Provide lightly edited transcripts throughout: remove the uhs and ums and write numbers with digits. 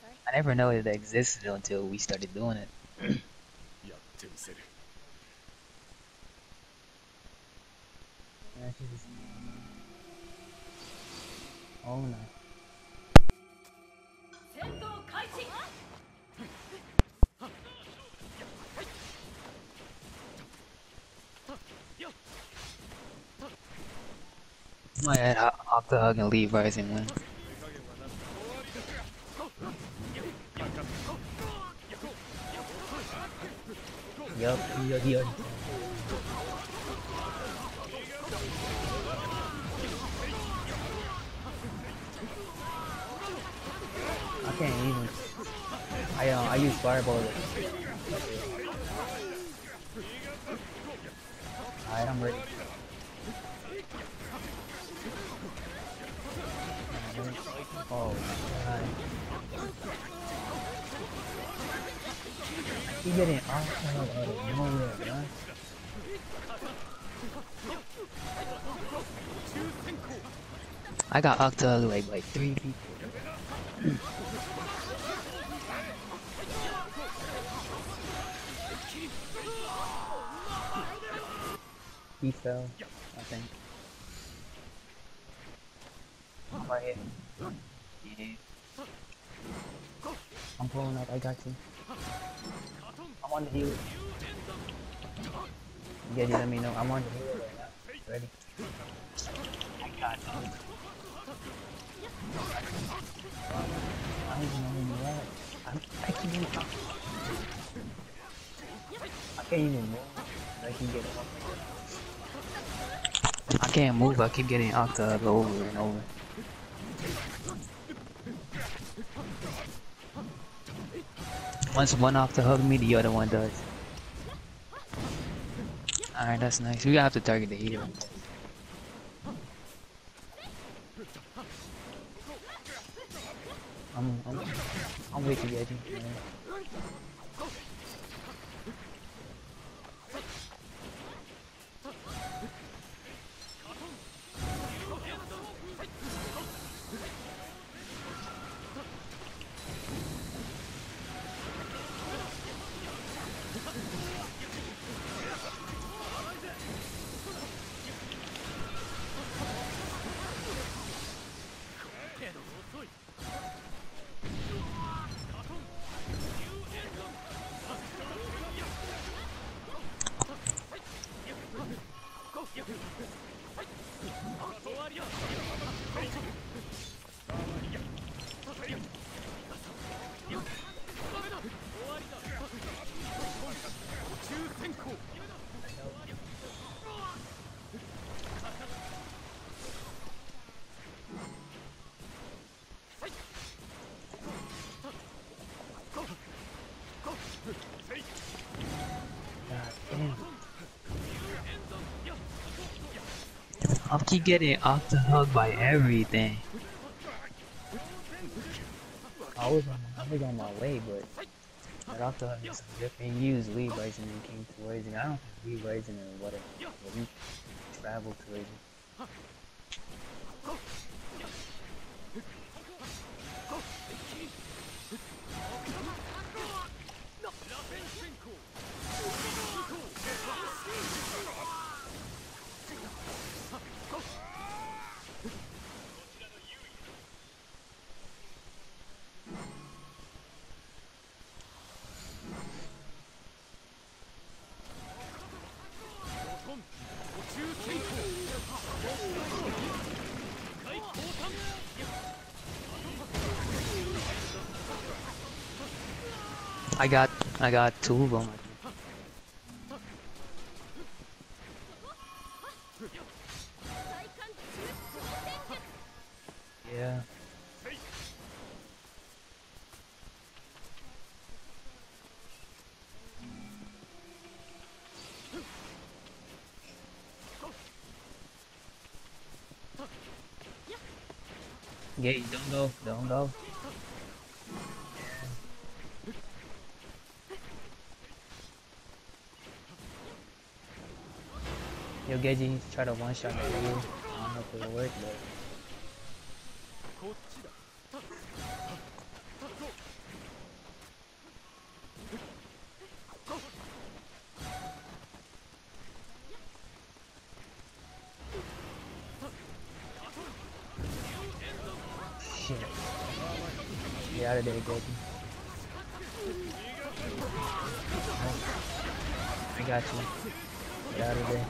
I never know it existed until we started doing it. Oh no. I might add Octa Hug and leave Rising win. Yup, he already. I can't even. I use Fireball. Alright, I'm ready. Oh my god. I keep getting off out of nowhere, man. I got Octa like 3 people. He fell, I think. I'm right here. Yeah. I'm pulling up, I got you. I'm on the heal. Yeah, you let me know. I'm on the heal right now. Ready? I got you. I don't even know who you are. I can't even talk. I can't even move. I can get up. I can't move, I keep getting Octa over and over. Once one Octa hug me, the other one does. Alright, that's nice. We have to target the healer. I'm way too edgy. I keep getting off the hook by everything. I was on my way, but that off the hook is different. He used Lead Rising and came to Rising. I don't think Lead Rising or whatever. But he traveled to Rising. I got 2 of them. Yeah. Yeah, don't go. Yo, Geji, try to one-shot that you. I don't know if it'll work, but... out of there, Goku. I got you. Get out of there.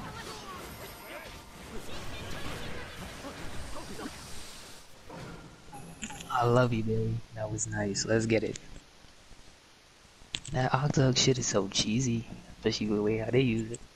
I love you, Billy. That was nice. Let's get it. That Octug shit is so cheesy, especially the way how they use it.